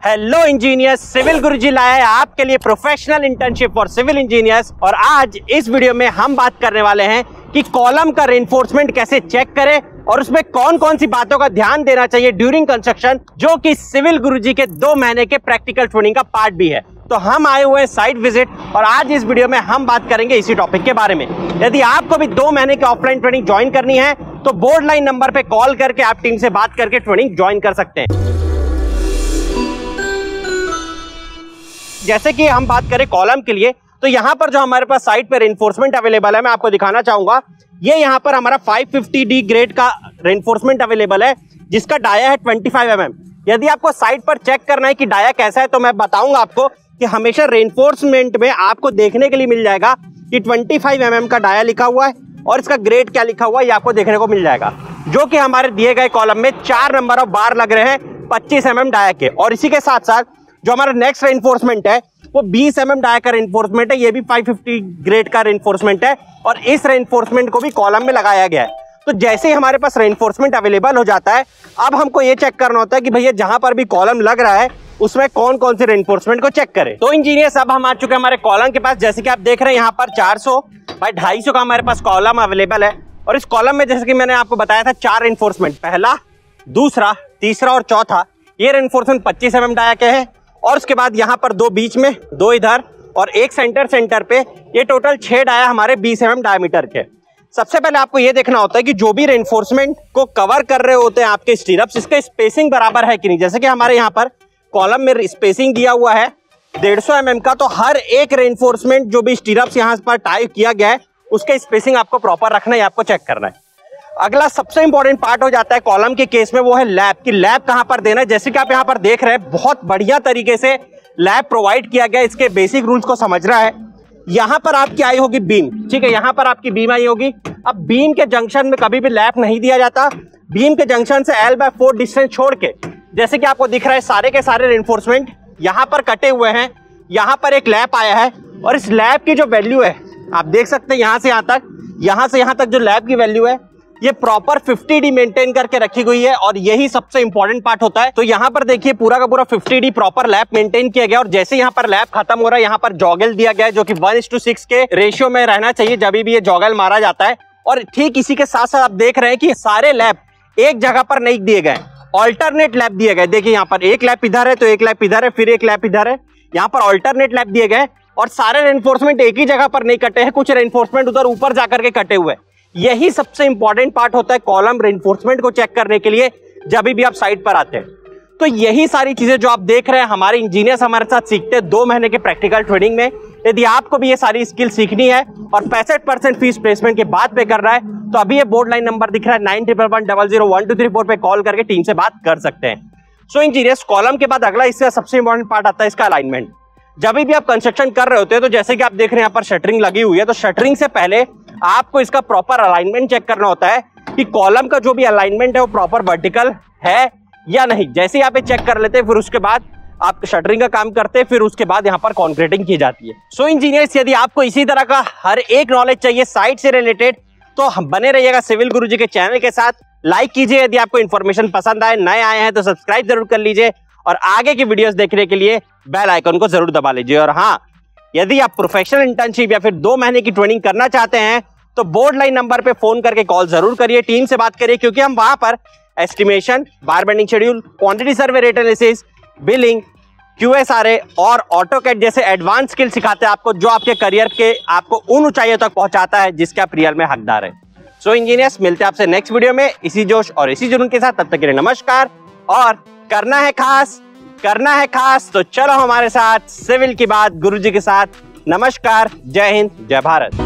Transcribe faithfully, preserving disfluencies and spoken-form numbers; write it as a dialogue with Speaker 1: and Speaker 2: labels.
Speaker 1: Hello engineers, civil गुरुजी लाया है आपके लिए professional internship for civil engineers. और आज इस वीडियो में हम बात करने वाले हैं कि कॉलम का रेनफोर्समेंट कैसे चेक करें और उसमें कौन कौन सी बातों का ध्यान देना चाहिए ड्यूरिंग कंस्ट्रक्शन, जो कि सिविल गुरुजी के दो महीने के प्रैक्टिकल ट्रेनिंग का पार्ट भी है। तो हम आए हुए हैं साइट विजिट और आज इस वीडियो में हम बात करेंगे इसी टॉपिक के बारे में। यदि आपको भी दो महीने की ऑफलाइन ट्रेनिंग ज्वाइन करनी है तो बोर्ड लाइन नंबर पे कॉल करके आप टीम से बात करके ट्रेनिंग ज्वाइन कर सकते हैं। जैसे कि हम बात करें कॉलम के लिए, तो यहाँ पर जो हमारे पास साइट पर रेनफोर्समेंट अवेलेबल है, मैं आपको दिखाना चाहूंगा। ये यहाँ पर हमारा फाइव फिफ्टी डी ग्रेड का रेनफोर्समेंट अवेलेबल है, जिसका डाया है ट्वेंटी फाइव एम एम। यदि आपको साइट पर चेक करना है कि डाया कैसा है, तो मैं बताऊंगा आपको कि हमेशा रेनफोर्समेंट में आपको देखने के लिए मिल जाएगा कि ट्वेंटी फाइव एम एम का डाया लिखा हुआ है और इसका ग्रेड क्या लिखा हुआ है, ये आपको देखने को मिल जाएगा, जो कि हमारे दिए गए कॉलम में चार नंबर ऑफ बार लग रहे हैं पच्चीस एम एम डाया के। और इसी के साथ साथ जो हमारा नेक्स्ट रेनफोर्समेंट है वो बीस एम एम डाया का रेनफोर्समेंट है, ये भी फाइव फिफ्टी ग्रेड का रेनफोर्समेंट है और इस रेनफोर्समेंट को भी कॉलम में लगाया गया है। तो जैसे ही हमारे पास रेनफोर्समेंट अवेलेबल हो जाता है, अब हमको ये चेक करना होता है कि भैया जहां पर भी कॉलम लग रहा है उसमें कौन कौन से रेनफोर्समेंट को चेक करें। तो इंजीनियर्स, अब हम आ चुके हैं हमारे कॉलम के पास। जैसे कि आप देख रहे हैं यहाँ पर चार सौ बाई ढाई सौ का हमारे पास कॉलम अवेलेबल है और इस कॉलम में जैसे कि मैंने आपको बताया था चार रेनफोर्समेंट, पहला, दूसरा, तीसरा और चौथा। ये रेनफोर्समेंट पच्चीस एम एम डाया के है और उसके बाद यहाँ पर दो बीच में, दो इधर और एक सेंटर सेंटर पे, ये टोटल छह डाया हमारे बीस एम एम डायमीटर के। सबसे पहले आपको ये देखना होता है कि जो भी रेनफोर्समेंट को कवर कर रहे होते हैं आपके स्टीरअप्स, इसका स्पेसिंग बराबर है कि नहीं। जैसे कि हमारे यहाँ पर कॉलम में स्पेसिंग दिया हुआ है डेढ़ सौ एम एम का, तो हर एक रेनफोर्समेंट जो भी स्टीरअप्स यहाँ पर टाई किया गया है उसका स्पेसिंग आपको प्रॉपर रखना है, आपको चेक करना है। अगला सबसे इंपॉर्टेंट पार्ट हो जाता है कॉलम के केस में, वो है लैब की। लैब कहां पर देना है, जैसे कि आप यहां पर देख रहे हैं बहुत बढ़िया तरीके से लैब प्रोवाइड किया गया। इसके बेसिक रूल्स को समझना है। यहां पर आपकी आई होगी बीम, ठीक है, यहां पर आपकी बीम आई होगी। अब बीम के जंक्शन में कभी भी लैब नहीं दिया जाता। बीम के जंक्शन से एल बाय फोर डिस्टेंस छोड़ के, जैसे कि आपको दिख रहा है सारे के सारे रेनफोर्समेंट यहां पर कटे हुए हैं। यहां पर एक लैब आया है और इस लैब की जो वैल्यू है आप देख सकते हैं, यहां से यहां तक, यहां से यहां तक जो लैब की वैल्यू है ये प्रॉपर फिफ्टी डी मेंटेन करके रखी गई है और यही सबसे इंपॉर्टेंट पार्ट होता है। तो यहाँ पर देखिए पूरा का पूरा fifty D proper lab maintain किया गया और जैसे यहाँ पर लैब खत्म हो रहा है, यहाँ पर जॉगल दिया गया है, जो कि वन इस टू सिक्स के रेशियो में रहना चाहिए जब भी ये जॉगल मारा जाता है। और ठीक इसी के साथ साथ आप देख रहे हैं कि सारे लैब एक जगह पर नहीं दिए गए, ऑल्टरनेट लैब दिए गए। देखिए यहाँ पर एक लैब इधर है तो एक लैब इधर है, फिर एक लैब इधर है, यहाँ पर ऑल्टरनेट लैब दिए गए और सारे रेनफोर्समेंट एक ही जगह पर नहीं कटे हैं, कुछ रेनफोर्समेंट उधर ऊपर जाकर के कटे हुए। यही सबसे इंपॉर्टेंट पार्ट होता है कॉलम रेनफोर्समेंट को चेक करने के लिए जब भी आप साइट पर आते हैं। तो यही सारी चीजें जो आप देख रहे हैं हमारे इंजीनियर्स हमारे साथ सीखते हैं दो महीने के प्रैक्टिकल ट्रेनिंग में। यदि आपको भी ये सारी स्किल सीखनी है और पैंसठ परसेंट फीस प्लेसमेंट के बाद पे कर रहा है, तो अभी ये बोर्ड लाइन नंबर दिख रहा है nine triple one double zero one two three four पे कॉल करके टीम से बात कर सकते हैं। सो इंजीनियर्स, कॉलम के बाद अगला इसका सबसे इंपॉर्टेंट पार्ट आता है इसका अलाइनमेंट। जब भी आप कंस्ट्रक्शन कर रहे होते हैं तो जैसे कि आप देख रहे हैं यहाँ पर शटरिंग लगी हुई है, तो शटरिंग से पहले आपको इसका प्रॉपर अलाइनमेंट चेक करना होता है कि कॉलम का जो भी अलाइनमेंट है वो प्रॉपर वर्टिकल है या नहीं। जैसे यहाँ पे चेक कर लेते हैं, फिर उसके बाद आप शटरिंग का काम करते हैं, फिर उसके बाद यहाँ पर कॉन्क्रीटिंग की जाती है। सो इंजीनियर्स, यदि आपको इसी तरह का हर एक नॉलेज चाहिए साइट से रिलेटेड, तो हम बने रहिएगा सिविल गुरुजी के चैनल के साथ। लाइक कीजिए यदि आपको इन्फॉर्मेशन पसंद आए, नए आए हैं तो सब्सक्राइब जरूर कर लीजिए और आगे की वीडियोस देखने के लिए बेल आइकन को जरूर दबा लीजिए। और हाँ, यदि आप प्रोफेशनल इंटर्नशिप या फिर दो महीने की ट्रेनिंग करना चाहते हैं तो बोर्ड लाइन नंबर पे फोन करके कॉल जरूर करिए, टीम से बात करिए, क्योंकि हम वहां पर estimation, bar bending schedule, quantity survey rate analysis, billing, QSRA और ऑटोकैड जैसे एडवांस स्किल सिखाते हैं आपको, जो आपके करियर के आपको उन ऊंचाइयों तक पहुंचाता है जिसके आप रियल में हकदार है। सो इंजीनियर्स, मिलते हैं आपसे नेक्स्ट वीडियो में इसी जोश और इसी जुनून के साथ। तब तक के लिए नमस्कार। और करना है खास, करना है खास तो चलो हमारे साथ सिविल की बात गुरुजी के साथ। नमस्कार, जय हिंद, जय भारत।